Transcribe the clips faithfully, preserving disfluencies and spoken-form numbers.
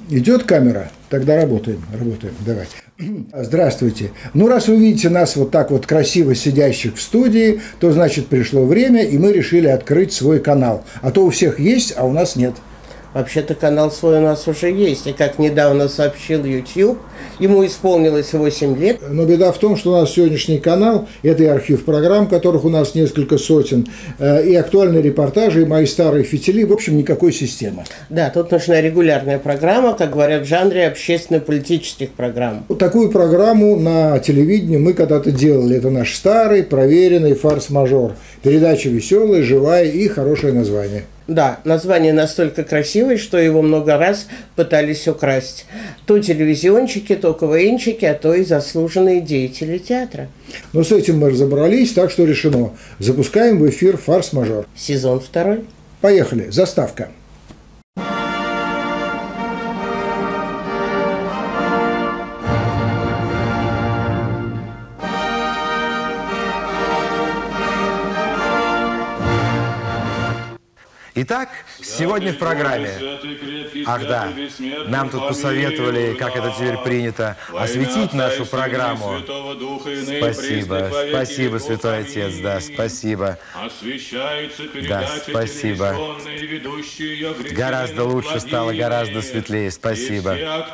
Идет камера? Тогда работаем, работаем, давай. Здравствуйте. Ну, раз вы видите нас вот так вот красиво сидящих в студии, то, значит, пришло время, и мы решили открыть свой канал. А то у всех есть, а у нас нет. Вообще-то канал свой у нас уже есть, и как недавно сообщил YouTube, ему исполнилось восемь лет. Но беда в том, что у нас сегодняшний канал – это и архив программ, которых у нас несколько сотен, и актуальные репортажи, и мои старые фитили, в общем, никакой системы. Да, тут нужна регулярная программа, как говорят в жанре общественно-политических программ. Вот такую программу на телевидении мы когда-то делали. Это наш старый, проверенный форс-мажор. Передача веселая, живая и хорошее название. Да, название настолько красивое, что его много раз пытались украсть. То телевизионщики, то КВНщики, а то и заслуженные деятели театра. Но с этим мы разобрались, так что решено. Запускаем в эфир «Форс-мажор». Сезон второй. Поехали. Заставка. Итак, сегодня в программе. Ах да, нам тут посоветовали, как это теперь принято, осветить нашу программу. Спасибо, спасибо, Святой Отец, да, спасибо. Да, спасибо. Гораздо лучше стало, гораздо светлее, спасибо.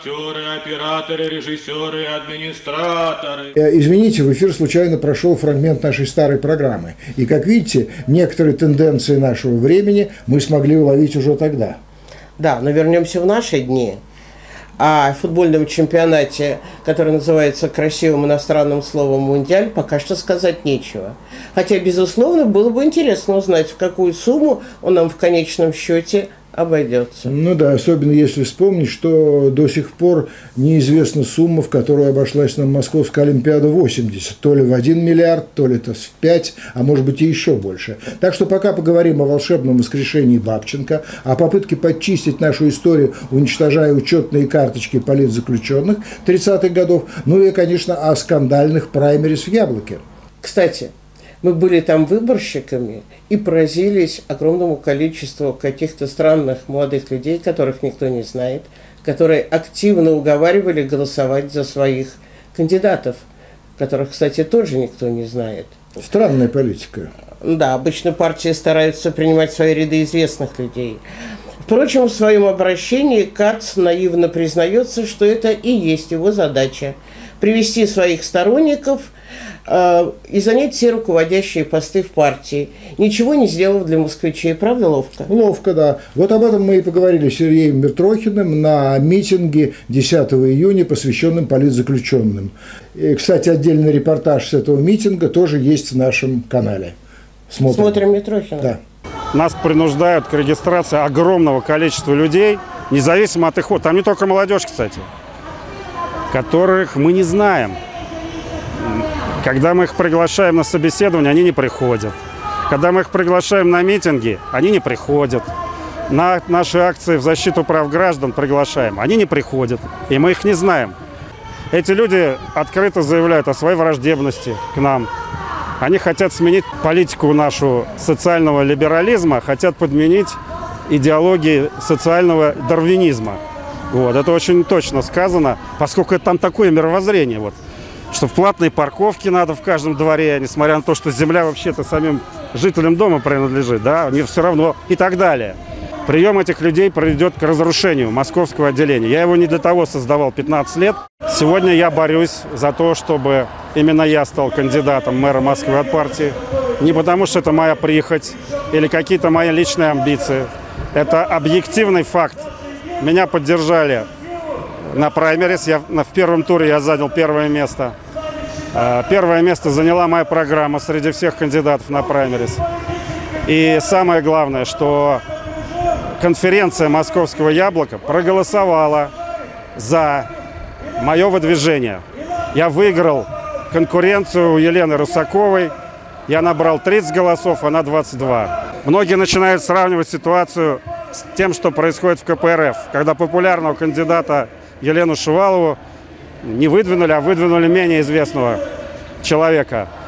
Извините, в эфир случайно прошел фрагмент нашей старой программы. И, как видите, некоторые тенденции нашего времени мы смогли уловить уже тогда. Да, но вернемся в наши дни. О футбольном чемпионате, который называется красивым иностранным словом «Мундиаль», пока что сказать нечего. Хотя, безусловно, было бы интересно узнать, в какую сумму он нам в конечном счете обойдется. Ну да, особенно если вспомнить, что до сих пор неизвестна сумма, в которую обошлась нам Московская Олимпиада восемьдесят. То ли в один миллиард, то ли это в пять, а может быть и еще больше. Так что пока поговорим о волшебном воскрешении Бабченко, о попытке подчистить нашу историю, уничтожая учетные карточки политзаключенных тридцатых годов, ну и, конечно, о скандальных праймерис в Яблоке. Кстати, мы были там выборщиками и поразились огромному количеству каких-то странных молодых людей, которых никто не знает, которые активно уговаривали голосовать за своих кандидатов, которых, кстати, тоже никто не знает. Странная политика. Да, обычно партии стараются принимать в свои ряды известных людей. Впрочем, в своем обращении Кац наивно признается, что это и есть его задача – привести своих сторонников и занять все руководящие посты в партии, ничего не сделав для москвичей. Правда, ловко? Ловко, да. Вот об этом мы и поговорили с Сергеем Митрохиным на митинге десятого июня, посвященном политзаключенным. И, кстати, отдельный репортаж с этого митинга тоже есть в нашем канале. Смотрим, Смотрим Митрохина. Да. Нас принуждают к регистрации огромного количества людей, независимо от их хода. Там не только молодежь, кстати, которых мы не знаем. Когда мы их приглашаем на собеседование, они не приходят. Когда мы их приглашаем на митинги, они не приходят. На наши акции в защиту прав граждан приглашаем, они не приходят. И мы их не знаем. Эти люди открыто заявляют о своей враждебности к нам. Они хотят сменить политику нашу социального либерализма, хотят подменить идеологии социального дарвинизма. Вот. Это очень точно сказано, поскольку там такое мировоззрение. Вот. Что в платной парковке надо в каждом дворе, несмотря на то, что земля вообще-то самим жителям дома принадлежит, да, они все равно и так далее. Прием этих людей приведет к разрушению московского отделения. Я его не для того создавал пятнадцать лет. Сегодня я борюсь за то, чтобы именно я стал кандидатом мэра Москвы от партии. Не потому, что это моя прихоть или какие-то мои личные амбиции. Это объективный факт. Меня поддержали на праймерис. Я, в первом туре я занял первое место. Первое место заняла моя программа среди всех кандидатов на праймерис. И самое главное, что конференция Московского Яблока проголосовала за мое выдвижение. Я выиграл конкуренцию у Елены Русаковой. Я набрал тридцать голосов, она двадцать два. Многие начинают сравнивать ситуацию с тем, что происходит в ка пэ эр эф, когда популярного кандидата Елену Шувалову не выдвинули, а выдвинули менее известного человека.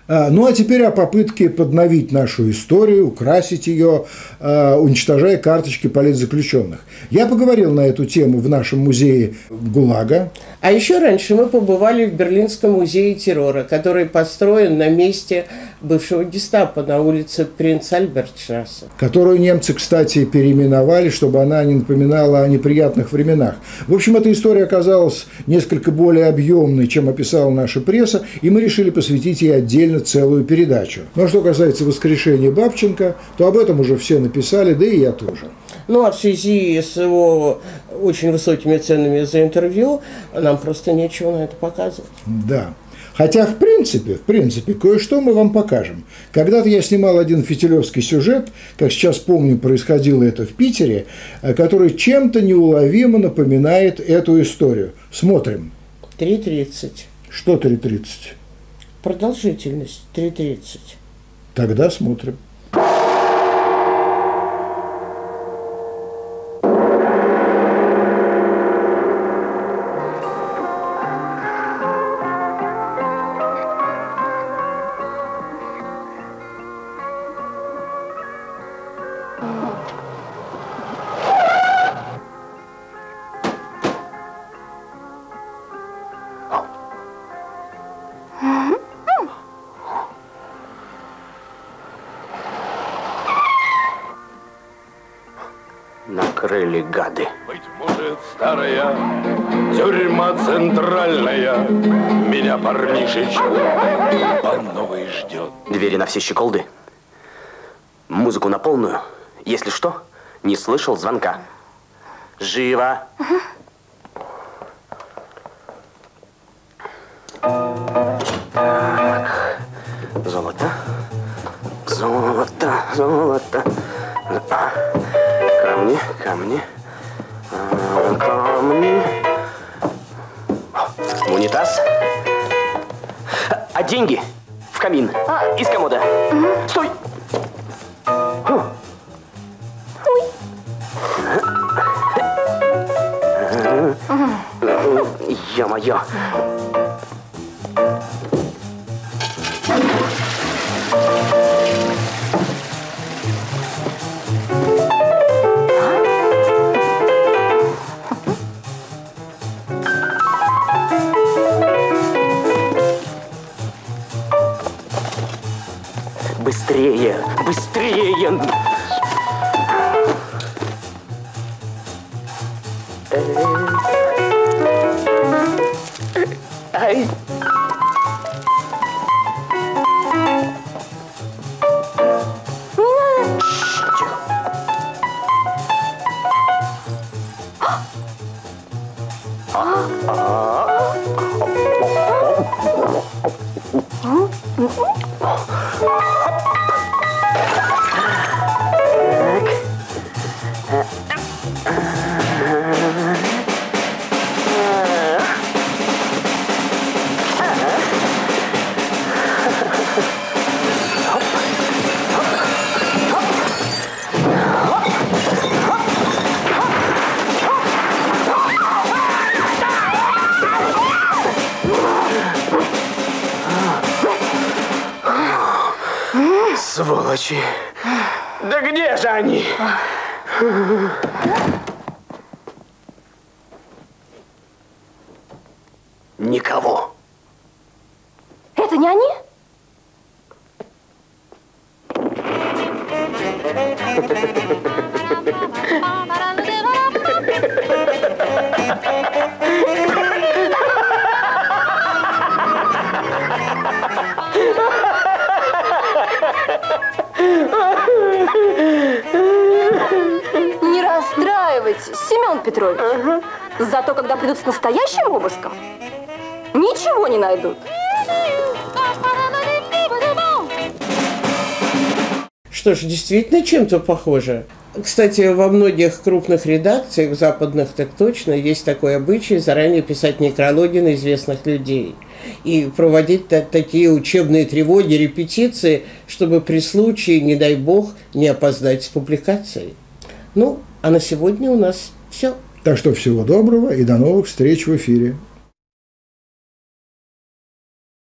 Ну а теперь о попытке подновить нашу историю, украсить ее, уничтожая карточки политзаключенных. Я поговорил на эту тему в нашем музее ГУЛАГа. А еще раньше мы побывали в Берлинском музее террора, который построен на месте бывшего гестапо на улице Принц-Альберт-штрассе. Которую немцы, кстати, переименовали, чтобы она не напоминала о неприятных временах. В общем, эта история оказалась несколько более объемной, чем описала наша пресса, и мы решили посвятить ей отдельно целую передачу. Но что касается воскрешения Бабченко, то об этом уже все написали, да и я тоже. Ну, а в связи с его очень высокими ценами за интервью, нам просто нечего на это показывать. Да. Хотя, в принципе, в принципе, кое-что мы вам покажем. Когда-то я снимал один фитилевский сюжет, как сейчас помню, происходило это в Питере, который чем-то неуловимо напоминает эту историю. Смотрим. три тридцать. Что три тридцать? Продолжительность три тридцать. Тогда смотрим. Накрыли гады. Быть может, старая тюрьма центральная меня, парнишечку, по новой ждет. Двери на все щеколды. Музыку на полную. Если что, не слышал звонка. Живо. Так. Золото. Золото. Золото. Камни, камни, камни. Унитаз. А деньги в камин. Из комода. Стой! Ё-моё. Быстрее, быстрее! Ай! Сволочи! Да где же они? Никого. Это не они? Не расстраивайтесь, Семен Петрович. Ага. Зато когда придут с настоящим обыском, ничего не найдут. Что ж, действительно чем-то похоже. Кстати, во многих крупных редакциях, западных так точно, есть такой обычай заранее писать некрологи на известных людей и проводить такие учебные тревоги, репетиции, чтобы при случае, не дай бог, не опоздать с публикацией. Ну, а на сегодня у нас все. Так что всего доброго и до новых встреч в эфире.